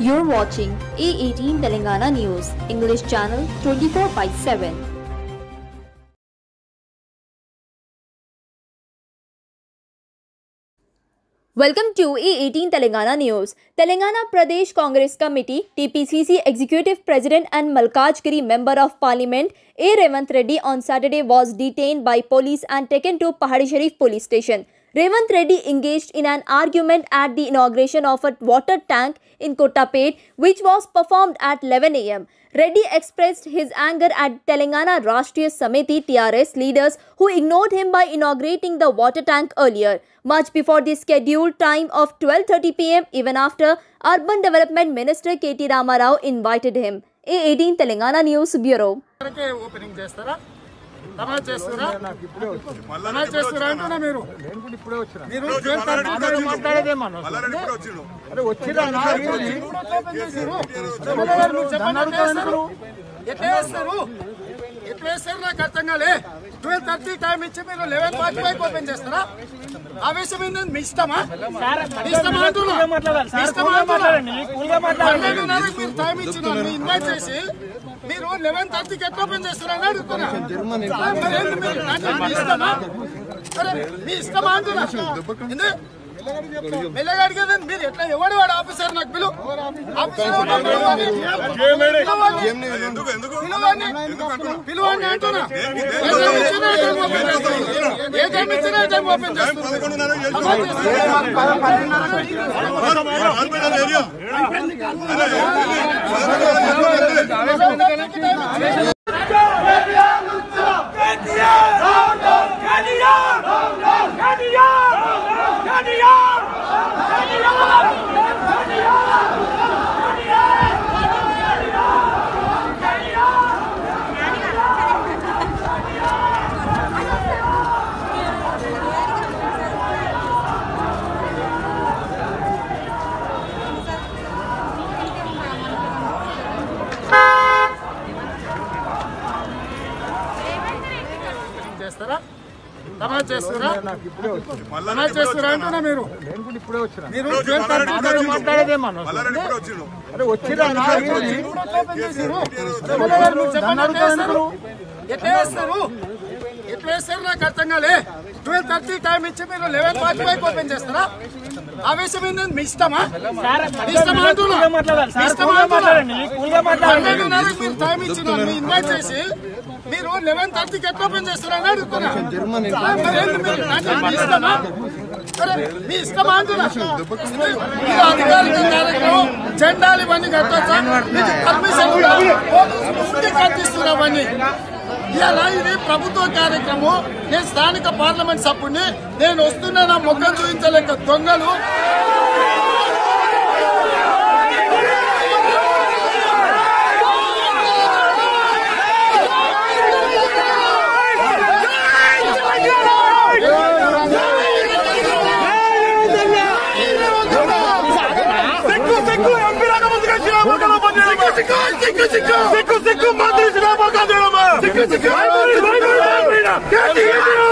You're watching A18 Telangana News, English channel 24/7. Welcome to A18 Telangana News. Telangana Pradesh Congress Committee, TPCC Executive President and Malkajgiri Member of Parliament A. Revant Reddy on Saturday was detained by police and taken to Pahadi Sharif police station. Revant Reddy engaged in an argument at the inauguration of a water tank in Kottapet, which was performed at 11 a.m. Reddy expressed his anger at Telangana Rashtriya Samiti TRS leaders who ignored him by inaugurating the water tank earlier, much before the scheduled time of 12:30 p.m. even after Urban Development Minister K.T. Ramarao invited him. A18 Telangana News Bureau. నాకు అర్థం కాలే 12:30 time ఇచ్చి మీరు 11:45 open చేస్తారా? ఆవేశం ఏంటంటే మీ ఇష్టమా? మీరు టైం ఇచ్చిన ఇన్వైట్ చేసి మీరు 11:30కి ఎట్లా ఓపెన్ చేస్తారని అడుగుతున్నా. మీ ఇష్టమా అంటున్నా. మెల్లగాడి కదా మీరు ఎట్లా ఎవడు వాడు ఆఫీసర్ నాకు పిలువు పిలువండి అంటున్నా. ఏ టైం ఇచ్చినా టైం ఓపెన్ చేస్తారా? సమాజ్ చేస్తారా అంటున్నా. మీరు ఎట్లా వేస్తారు నాకు అర్థం కాలే. 12:30 టైం ఇచ్చి మీరు 11:45 ఓపెన్ చేస్తారా? ఆవేశం ఏంటంటే మీ ఇష్టమా? మీరు టైం ఇచ్చిన ఇన్వైట్ చేసి మీరు 11:30కి ఎట్లా ఓపెన్ చేస్తారని అడుగుతున్నా. మీ ఇష్టమా అంటున్నా. ఇది అధికారిక కార్యక్రమం, జెండాలు ఇవన్నీ కట్టొచ్చా? మీకు పర్మిషన్ కట్టిస్తున్నామని. ఇలా ఇది ప్రభుత్వ కార్యక్రమం. నేను స్థానిక పార్లమెంట్ సభ్యుడిని. నేను వస్తున్నా, నా ముఖం చూపించలేక దొంగలు మంత్రి